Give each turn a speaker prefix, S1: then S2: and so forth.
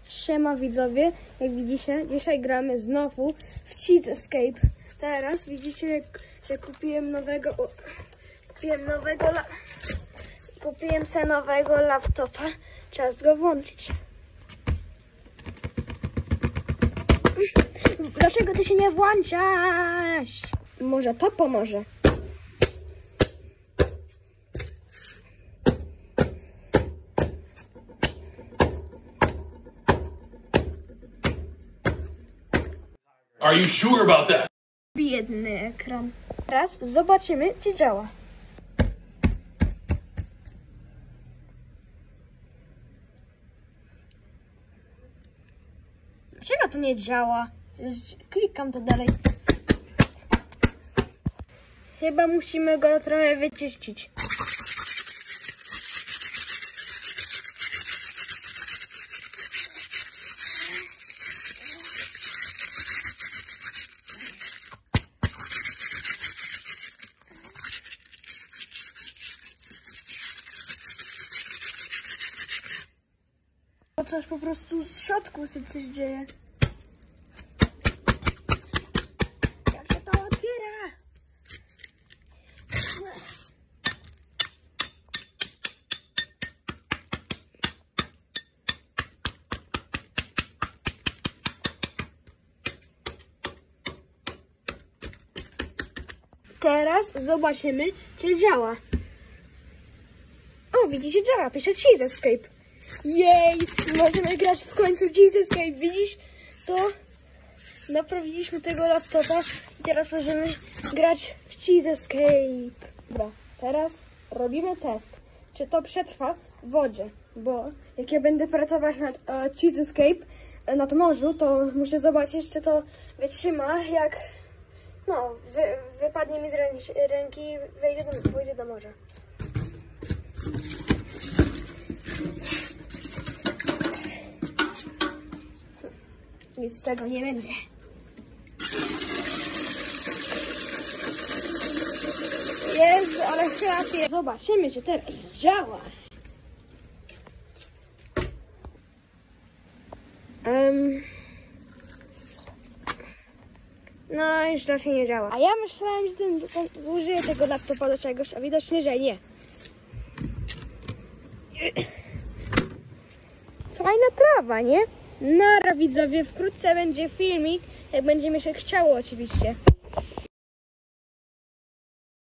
S1: Siema widzowie, jak widzicie, dzisiaj gramy znowu w Cheats Escape. Teraz widzicie, że kupiłem sobie nowego laptopa. Czas go włączyć. Dlaczego ty się nie włączasz? Może to pomoże.
S2: Are you sure about that?
S1: Biedny ekran. Teraz zobaczymy, czy działa. Dlaczego to nie działa? Klikam to dalej. Chyba musimy go trochę wyczyścić. Coś po prostu w środku się coś dzieje. Jak się to otwiera? Teraz zobaczymy, czy działa. O, widzicie, działa. Pisze Cheats Escape. Jej! Możemy grać w końcu Cheats Escape. Widzisz? To naprawiliśmy tego laptopa i teraz możemy grać w Cheats Escape. Dobra, teraz robimy test, czy to przetrwa w wodzie, bo jak ja będę pracować nad Cheats Escape nad morzu, to muszę zobaczyć, czy to wytrzyma, jak wypadnie mi z ręki i pójdzie do morza. Nic z tego nie będzie. Jezu, ale chłopie. Zobaczymy, czy teraz działa. No, już raczej nie działa. A ja myślałem, że zużyję tego laptopa do czegoś, a widocznie, że nie. Fajna trawa, nie? Nara widzowie, wkrótce będzie filmik, jak będzie mi się chciało oczywiście.